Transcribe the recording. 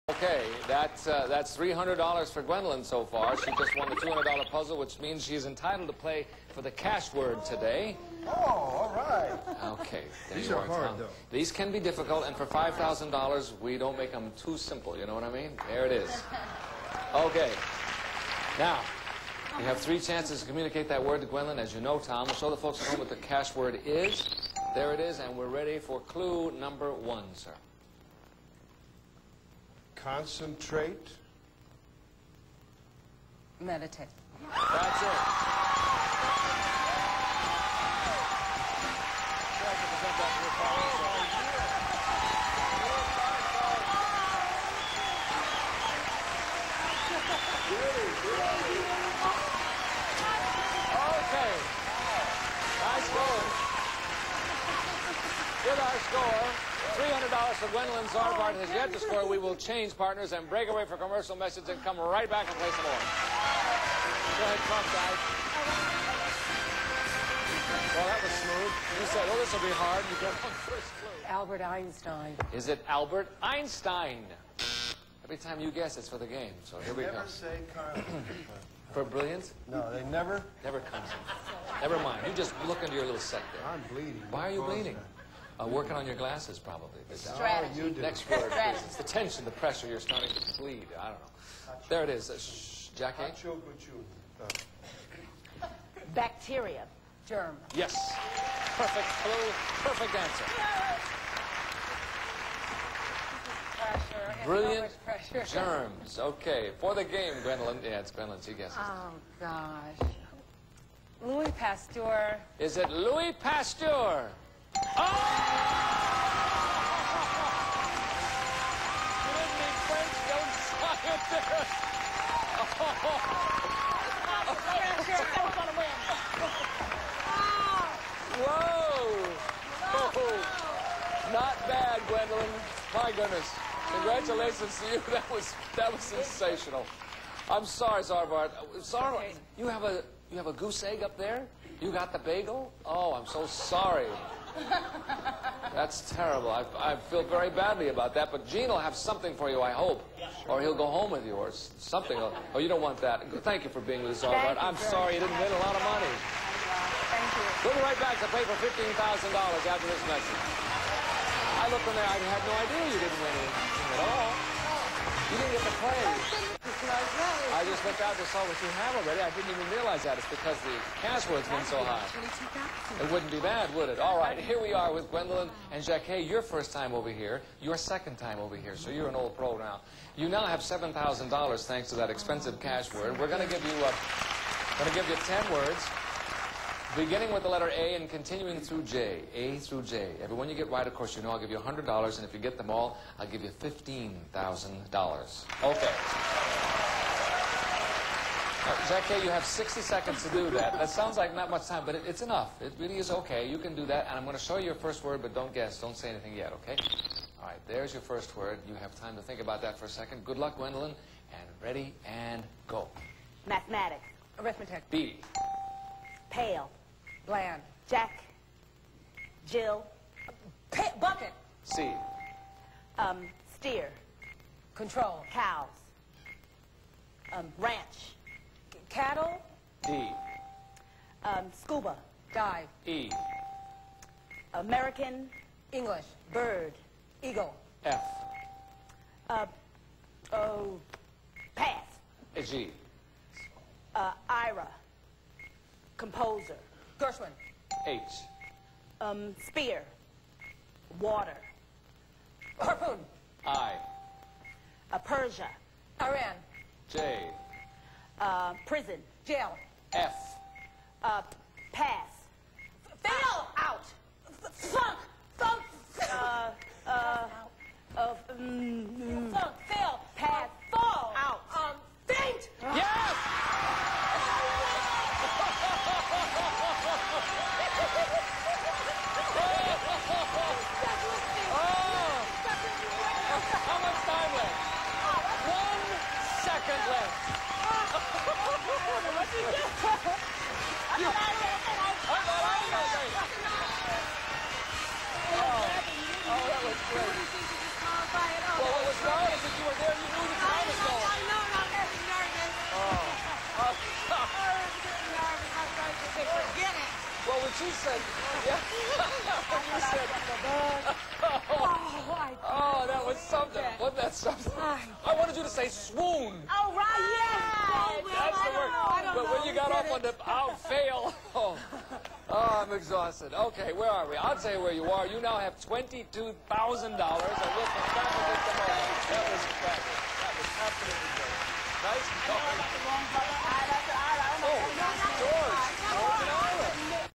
Okay, that's $300 for Gwendolyn so far. She just won the $200 puzzle, which means she's entitled to play for the cash word today. Oh, all right. Okay. These are hard, though. These can be difficult, and for $5,000, we don't make them too simple. You know what I mean? There it is. Okay. Now, you have 3 chances to communicate that word to Gwendolyn. As you know, Tom, we'll show the folks at home what the cash word is. There it is, and we're ready for clue number 1, sir. Concentrate. Meditate. That's it. Okay. Nice going. With our score, $300 for Gwendolyn. Zarbart has yet to score. We will change partners and break away for commercial message and come right back and play some more. Go ahead, come on, guys. Well, that was smooth. You said, oh, this will be hard. You got one first clue. Albert Einstein. Is it Albert Einstein? Every time you guess, it's for the game. So here we go. Never say Carl. For brilliance? No, they never. Never comes in. Never mind. You just look into your little set there. I'm bleeding. Why are you bleeding? Working on your glasses, probably. Strategy. You do. Next word, please. It's the tension, the pressure. You're starting to bleed. I don't know. There it is. Jackee? Bacteria. Germ. Yes. Perfect clue. Perfect answer. Pressure. Brilliant. Pressure. Germs. Okay. For the game, Gwendolyn. Yeah, it's Gwendolyn. She guesses. Oh, gosh. Louis Pasteur. Is it Louis Pasteur? Oh! You didn't need French. Don't sign it there. Whoa! Oh, not bad, Gwendolyn. My goodness. Congratulations to you. That was sensational. I'm sorry, Zarbart. Sorry. You have a goose egg up there? You got the bagel? Oh, I'm so sorry. That's terrible. I feel very badly about that. But Gene will have something for you, I hope. Or he'll go home with you or something. Oh, you don't want that. Thank you for being with us, Zarbart. I'm sorry you didn't win a lot of money. Thank you. We'll be right back to pay for $15,000 after this message. I looked in there. I had no idea you didn't win anything at all. You didn't get to play. I just looked out and saw what you have already. I didn't even realize that. It's because the cash word's been so high. It wouldn't be bad, would it? All right, here we are with Gwendolyn and Jackee. Your first time over here. Your second time over here. So you're an old pro now. You now have $7,000 thanks to that expensive cash word. We're going to give you 10 words, beginning with the letter A and continuing through J. A through J. Every one you get right, of course, you know I'll give you $100, and if you get them all, I'll give you $15,000. Okay. Jackee, you have 60 seconds to do that. That sounds like not much time, but it's enough. It really is okay. You can do that, and I'm going to show you your first word, but don't guess. Don't say anything yet, okay? All right, there's your first word. You have time to think about that for a second. Good luck, Gwendolyn, and ready, and go. Mathematics. Arithmetic. B. Pail. Bland. Jack. Jill. Bucket. C. Steer. Control. Cows. Ranch. Cattle. D. Scuba. Dive. E. American. English. Bird. Eagle. F. Pass. G. Ira. Composer. Gershwin. H. Spear. Water. Harpoon. I. Persia. Iran. J. Prison. Jail. F. Pass. Fail. Out. Funk. Funk. Funk. Fail. Pass. Fall. Out. Faint. Yes! How much time left? 1 second left. Oh, that was great. Well, what was wrong is Yeah. You said, oh, that was something. Wasn't that something? I wanted you to say swoon. Oh, right, yeah. That's the word. But when you got off on the fail, oh, I'm exhausted. Okay, where are we? I'll tell you where you are. You now have $22,000, and we'll come back in just a moment. That was fabulous. That was absolutely great. Nice going.